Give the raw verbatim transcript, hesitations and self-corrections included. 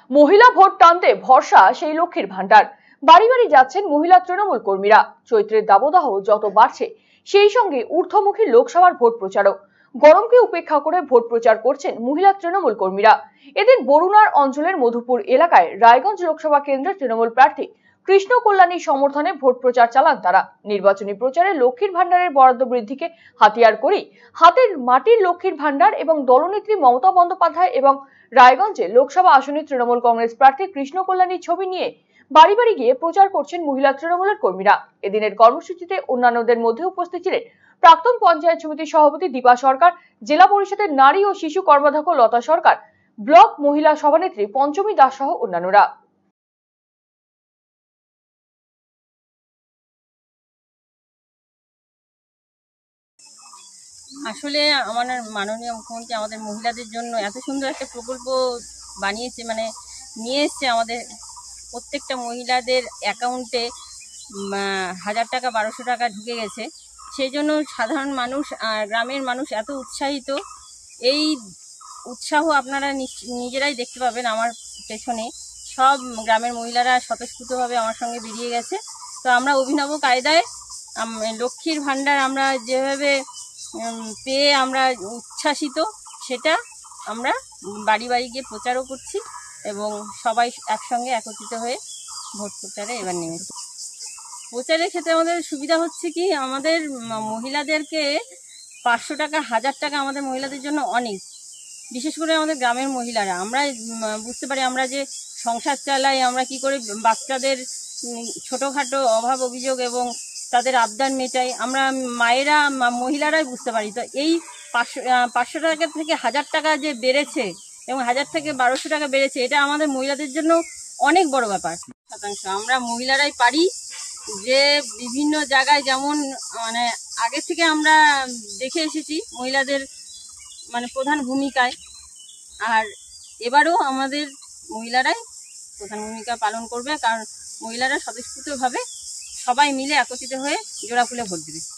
মহিলা ভোট টানতে ভরসা সেই লক্ষ্মীর ভান্ডার। বাড়ি বাড়ি যাচ্ছেন মহিলা তৃণমূল কর্মীরা। চৈত্রের দাবদাহ যত বাড়ছে সেই সঙ্গে ঊর্ধ্বমুখী লোকসভার ভোট প্রচারও। গরমকে উপেক্ষা করে ভোট প্রচার করছেন মহিলা তৃণমূল কর্মীরা। এদিন বরুণার অঞ্চলের মধুপুর এলাকায় রায়গঞ্জ লোকসভা কেন্দ্রের তৃণমূল প্রার্থী কৃষ্ণ কল্যাণীর সমর্থনে ভোট প্রচার চালান তারা। নির্বাচনী প্রচারে লক্ষ্মীর ভান্ডারের বরাদ্দ বৃদ্ধিকে হাতিয়ার করেই হাতের মাটির লক্ষ্মীর ভান্ডার এবং দলনেত্রী মমতা বন্দ্যোপাধ্যায় এবং রায়গঞ্জে লোকসভা আসনে তৃণমূল কংগ্রেস প্রার্থী কৃষ্ণ কল্যাণীর ছবি নিয়ে বাড়ি বাড়ি গিয়ে প্রচার করছেন মহিলা তৃণমূলের কর্মীরা। এদিনের কর্মসূচিতে অন্যান্যদের মধ্যে উপস্থিত ছিলেন প্রাক্তন পঞ্চায়েত সমিতির সভাপতি দীপা সরকার, জেলা পরিষদের নারী ও শিশু কর্মাধ্যক্ষ লতা সরকার, ব্লক মহিলা সভানেত্রী পঞ্চমী দাস সহ অন্যান্যরা। আসলে আমার মাননীয় মুখ্যমন্ত্রী আমাদের মহিলাদের জন্য এত সুন্দর একটা প্রকল্প বানিয়েছে, মানে নিয়ে এসছে আমাদের প্রত্যেকটা মহিলাদের অ্যাকাউন্টে হাজার টাকা বারোশো টাকা ঢুকে গেছে। সেই জন্য সাধারণ মানুষ আর গ্রামের মানুষ এত উৎসাহিত। এই উৎসাহ আপনারা নিজেরাই দেখতে পাবেন। আমার পেছনে সব গ্রামের মহিলারা স্বতঃস্ফূর্তভাবে আমার সঙ্গে বেরিয়ে গেছে। তো আমরা অভিনব কায়দায় লক্ষ্মীর ভাণ্ডার আমরা যেভাবে পেয়ে আমরা উচ্ছ্বাসিত, সেটা আমরা বাড়ি বাড়ি গিয়ে প্রচারও করছি এবং সবাই একসঙ্গে একত্রিত হয়ে ভোট প্রচারে এবার নেমেছি। প্রচারের ক্ষেত্রে আমাদের সুবিধা হচ্ছে কি, আমাদের মহিলাদেরকে পাঁচশো টাকা হাজার টাকা আমাদের মহিলাদের জন্য অনেক। বিশেষ করে আমাদের গ্রামের মহিলারা আমরা বুঝতে পারি আমরা যে সংসার চালাই, আমরা কি করে বাচ্চাদের ছোটোখাটো অভাব অভিযোগ এবং তাদের আবদার মেটাই, আমরা মায়েরা মহিলারাই বুঝতে পারি। তো এই পাঁচশো পাঁচশো টাকা থেকে হাজার টাকা যে বেড়েছে এবং হাজার থেকে বারোশো টাকা বেড়েছে, এটা আমাদের মহিলাদের জন্য অনেক বড় ব্যাপার। শতাংশ আমরা মহিলারাই পারি যে বিভিন্ন জায়গায়, যেমন মানে আগে থেকে আমরা দেখে এসেছি মহিলাদের মানে প্রধান ভূমিকায়, আর এবারও আমাদের মহিলারাই প্রধান ভূমিকা পালন করবে, কারণ মহিলারা স্বতঃস্ফূর্তভাবে সবাই মিলে একত্রিত হয়ে জোড়া ফুলে ভোট দেবে।